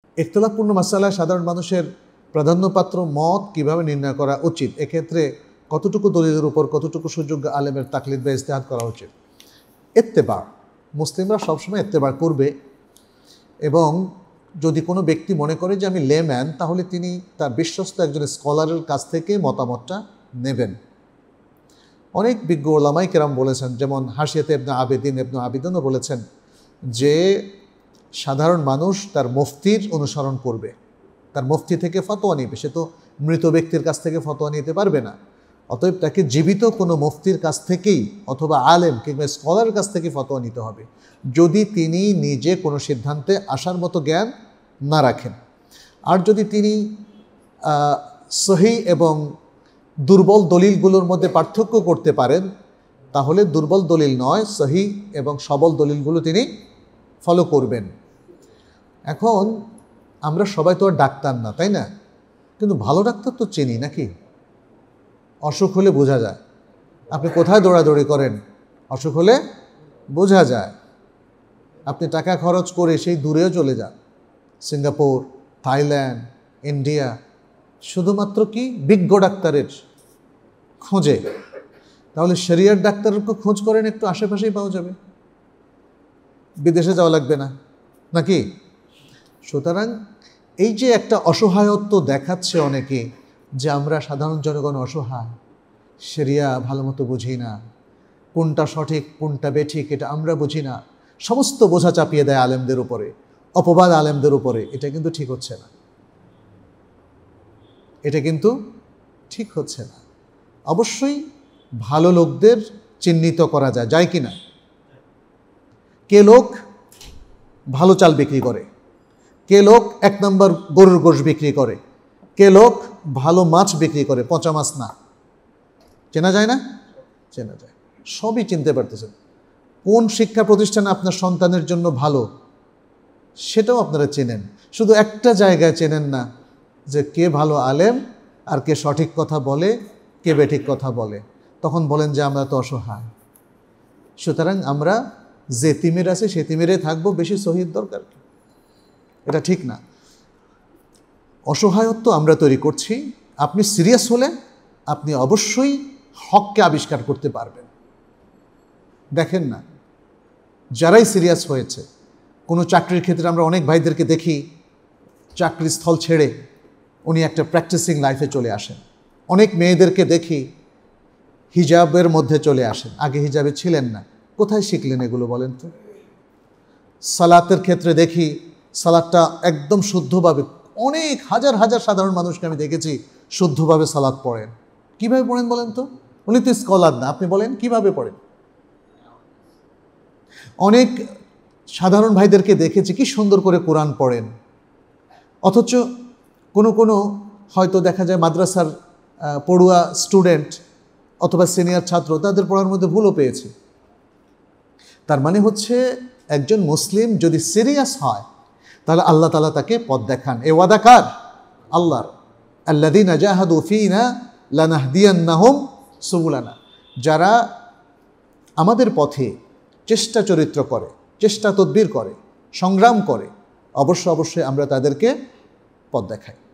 ইখতিলাফপূর্ণ মাসালায় সাধারণ মানুষের প্রাধান্যপাত্র মত কিভাবে নির্ণয় করা উচিত, এক্ষেত্রে কতটুকু দলিলের উপর কতটুকু সুযোগ্য আলেমের তাকলিদ বা ইজতিহাদ করা উচিত? ইত্তেবা, মুসলিমরা সবসময় ইত্তেবা করবে, এবং যদি কোনো ব্যক্তি মনে করে যে আমি লেম্যান, তাহলে তিনি তার বিশ্বস্ত একজন স্কলারের কাছ থেকে মতামতটা নেবেন। অনেক বিজ্ঞ ওলামাই কেরাম বলেছেন, যেমন হাসিয়াতে ইবনে আবিদিনও বলেছেন যে সাধারণ মানুষ তার মুফতির অনুসরণ করবে, তার মুফতি থেকে ফতোয়া নিবে। সে তো মৃত ব্যক্তির কাছ থেকে ফতোয়া নিতে পারবে না, অতএব তাকে জীবিত কোনো মুফতির কাছ থেকেই অথবা আলেম কিংবা স্কলারের কাছ থেকে ফতোয়া নিতে হবে, যদি তিনি নিজে কোনো সিদ্ধান্তে আসার মতো জ্ঞান না রাখেন। আর যদি তিনি সহি এবং দুর্বল দলিলগুলোর মধ্যে পার্থক্য করতে পারেন, তাহলে দুর্বল দলিল নয়, সহি এবং সবল দলিলগুলো তিনি ফলো করবেন। এখন আমরা সবাই তো আর ডাক্তার না, তাই না? কিন্তু ভালো ডাক্তার তো চিনি নাকি? অসুখ হলে বোঝা যায়। আপনি কোথায় দৌড়াদৌড়ি করেন, অসুখ হলে বোঝা যায়। আপনি টাকা খরচ করে সেই দূরেও চলে যান, সিঙ্গাপুর, থাইল্যান্ড, ইন্ডিয়া, শুধুমাত্র কি বিজ্ঞ ডাক্তারের খোঁজে। তাহলে শরিয়ার ডাক্তারের খোঁজ করেন, একটু আশেপাশেই পাওয়া যাবে, বিদেশে যাওয়া লাগবে না নাকি? সুতরাং এই যে একটা অসহায়ত্ব দেখাচ্ছে অনেকে, যে আমরা সাধারণ জনগণ অসহায়, শরিয়া ভালো মতো বুঝি না, কোনটা সঠিক কোনটা বেঠিক এটা আমরা বুঝি না, সমস্ত বোঝা চাপিয়ে দেয় আলেমদের উপরে, অপবাদ আলেমদের উপরে। এটা কিন্তু ঠিক হচ্ছে না, এটা কিন্তু ঠিক হচ্ছে না। অবশ্যই ভালো লোকদের চিহ্নিত করা যায় কি না? কে লোক ভালো চাল বিক্রি করে, কে লোক 1 নম্বর গরুর গোশত বিক্রি করে, কে লোক ভালো মাছ বিক্রি করে, পচা মাছ না। চেনা যায় না? চেনা যায়, সবই চিনতে পারতেছেন। কোন শিক্ষা প্রতিষ্ঠান আপনার সন্তানের জন্য ভালো সেটাও আপনারা চেনেন, শুধু একটা জায়গায় চেনেন না, যে কে ভালো আলেম আর কে সঠিক কথা বলে, কে বেঠিক কথা বলে। তখন বলেন যে আমরা তো অসহায়। সুতরাং আমরা যে তিমির আছে সে তিমিরে থাকবো, বেশি শহীদ দরকার কি? এটা ঠিক না। অসহায়ত্ব আমরা তৈরি করছি। আপনি সিরিয়াস হলে আপনি অবশ্যই হককে আবিষ্কার করতে পারবেন। দেখেন না, যারাই সিরিয়াস হয়েছে কোনো চাকরির ক্ষেত্রে, আমরা অনেক ভাইদেরকে দেখি চাকরির স্থল ছেড়ে উনি একটা প্র্যাকটিসিং লাইফে চলে আসেন। অনেক মেয়েদেরকে দেখি হিজাবের মধ্যে চলে আসেন, আগে হিজাবে ছিলেন না। কোথায় শিখলেন এগুলো বলেন তো? সালাতের ক্ষেত্রে দেখি সালাতটা একদম শুদ্ধভাবে, অনেক হাজার হাজার সাধারণ মানুষকে আমি দেখেছি শুদ্ধভাবে সালাত পড়েন। কিভাবে পড়েন বলেন তো? উনি তো স্কলার না, আপনি বলেন কিভাবে পড়েন? অনেক সাধারণ ভাইদেরকে দেখেছি কি সুন্দর করে কোরআন পড়েন, অথচ কোনো হয়তো দেখা যায় মাদ্রাসার পড়ুয়া স্টুডেন্ট অথবা সিনিয়র ছাত্র, তাদের পড়ার মধ্যে ভুলও পেয়েছে। তার মানে হচ্ছে একজন মুসলিম যদি সিরিয়াস হয় তাহলে আল্লাহ তাআলা তাকে পথ দেখান। এ ওয়াদা কার? আল্লাহর। আল্লাযীনা জাহাদু ফীনা লানাহদিয়ান্নাহুম সুবুলানা, যারা আমাদের পথে চেষ্টা চরিত্র করে, চেষ্টা তদবির করে, সংগ্রাম করে, অবশ্যই আমরা তাদেরকে পথ দেখাই।